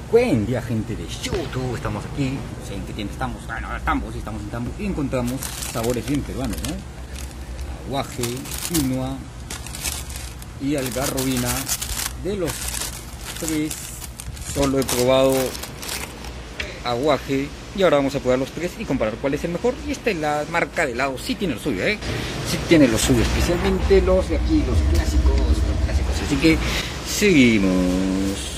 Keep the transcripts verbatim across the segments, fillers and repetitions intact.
Buen día, gente de YouTube, estamos aquí, no sé en qué tienda estamos, bueno, estamos, sí, estamos en Tambo y encontramos sabores bien peruanos, ¿no? Aguaje, quinoa y algarrobina. De los tres solo he probado aguaje y ahora vamos a probar los tres y comparar cuál es el mejor. Y esta es la marca de helado, sí tiene lo suyo, ¿eh? Sí tiene lo suyo, especialmente los de aquí, los clásicos, los clásicos, así que seguimos.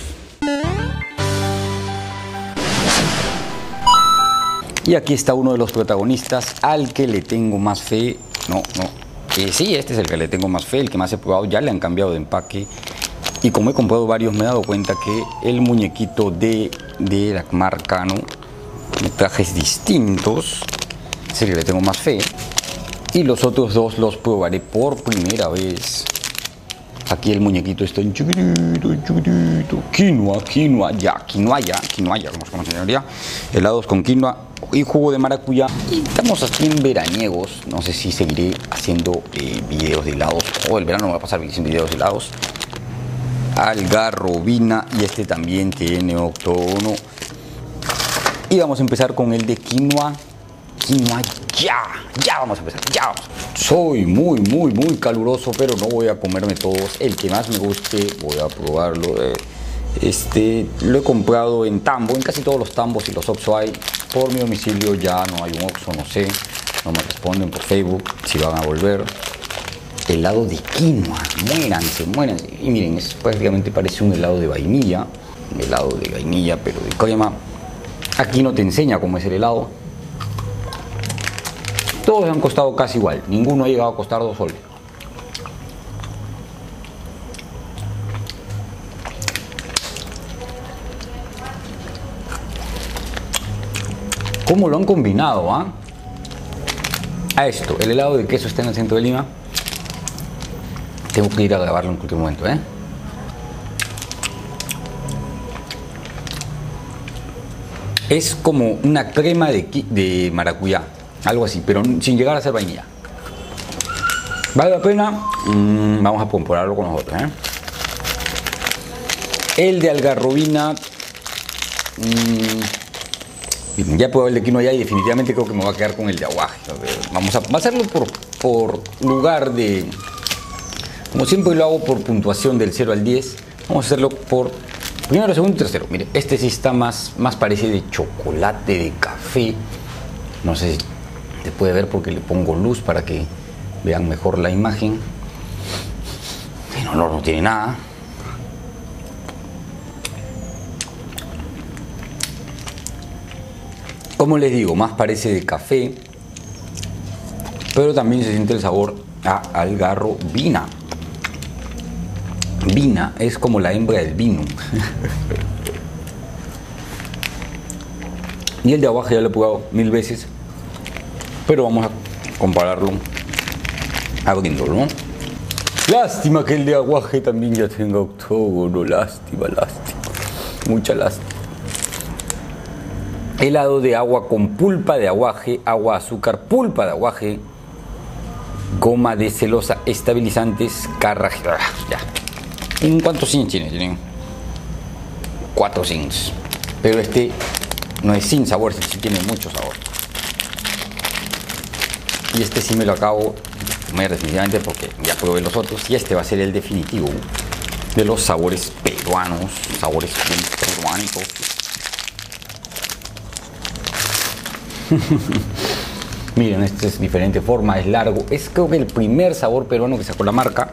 Y aquí está uno de los protagonistas al que le tengo más fe. No, no. Eh, sí, este es el que le tengo más fe, el que más he probado. Ya le han cambiado de empaque. Y como he comprado varios, me he dado cuenta que el muñequito de, de la marca, ¿no? De trajes distintos. Es el que le tengo más fe. Y los otros dos los probaré por primera vez. Aquí el muñequito está en chiquitito, en chiquitito. Quinoa, quinoa, ya, quinoa ya, quinoa ya, como se llama, señoría. Helados con quinoa y jugo de maracuyá. Y estamos aquí en veraniegos. No sé si seguiré haciendo eh, videos de helados. Todo el verano me va a pasar sin videos de helados. Algarrobina, y este también tiene octono. Y vamos a empezar con el de quinoa. Quinoa ya, ya vamos a empezar, ya vamos. Soy muy, muy, muy caluroso, pero no voy a comerme todos. El que más me guste, voy a probarlo. Este, lo he comprado en Tambo, en casi todos los Tambos y los Oxxo hay. Por mi domicilio ya no hay un Oxxo, no sé. No me responden por Facebook si van a volver. Helado de quinoa, muéranse, muéranse. Y miren, es, prácticamente parece un helado de vainilla. Un helado de vainilla, pero de crema. Aquí no te enseña cómo es el helado. Todos han costado casi igual, ninguno ha llegado a costar dos soles. ¿Cómo lo han combinado, ah? A esto, el helado de queso está en el centro de Lima. Tengo que ir a grabarlo en cualquier momento, ¿eh? Es como una crema de, de maracuyá. Algo así, pero sin llegar a ser vainilla. ¿Vale la pena? Mm, vamos a compararlo con los otros, ¿eh? El de algarrobina. Mmm, ya puedo el de quinoa ya y definitivamente creo que me voy a quedar con el de aguaje. Vamos a, a hacerlo por, por lugar de... Como siempre lo hago por puntuación del cero al diez. Vamos a hacerlo por primero, segundo y tercero. Mire, este sí está más, más parece de chocolate, de café. No sé si se puede ver porque le pongo luz para que vean mejor la imagen. El olor no tiene nada. Como les digo, más parece de café, pero también se siente el sabor a algarrobina. Vina es como la hembra del vino. Y el de aguaje ya lo he probado mil veces, pero vamos a compararlo abriéndolo, ¿no? Lástima que el de aguaje también ya tenga octógono. Lástima, lástima. Mucha lástima. Helado de agua con pulpa de aguaje, agua, azúcar, pulpa de aguaje, goma de celosa, estabilizantes, carraja. Ya. ¿En cuántos zins tiene? Tienen cuatro zins. Pero este no es sin sabor, sí tiene mucho sabor. Y este sí me lo acabo de comer definitivamente porque ya probé los otros. Y este va a ser el definitivo de los sabores peruanos, sabores peruánicos. Miren, este es diferente forma, es largo. Es creo que el primer sabor peruano que sacó la marca.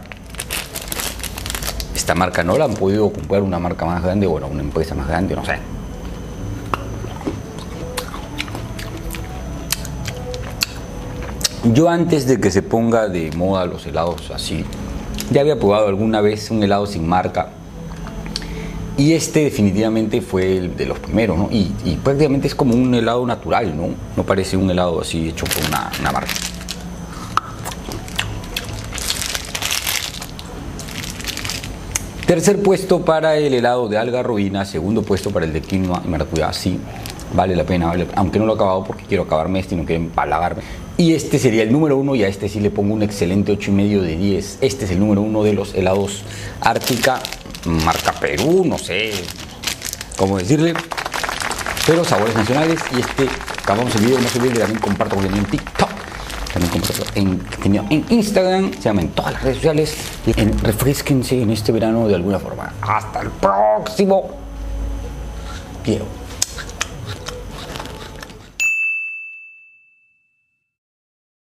Esta marca no la han podido comprar una marca más grande, bueno, una empresa más grande, no sé. Yo antes de que se ponga de moda los helados así, ya había probado alguna vez un helado sin marca. Y este definitivamente fue el de los primeros, ¿no? Y, y prácticamente es como un helado natural, ¿no? No parece un helado así hecho por una, una marca. Tercer puesto para el helado de algarrobina, segundo puesto para el de quinoa y maracuyá. Sí, vale la pena, vale, aunque no lo he acabado porque quiero acabarme este y no quiero empalagarme. Y este sería el número uno y a este sí le pongo un excelente ocho y medio de diez. Este es el número uno de los helados Ártica, marca Perú, no sé. cómo decirle, pero sabores nacionales. Y este, acabamos el video, no se olviden que también comparto contenido en TikTok, también comparto en, contenido en Instagram, se llama en todas las redes sociales. En, refresquense en este verano de alguna forma. Hasta el próximo video.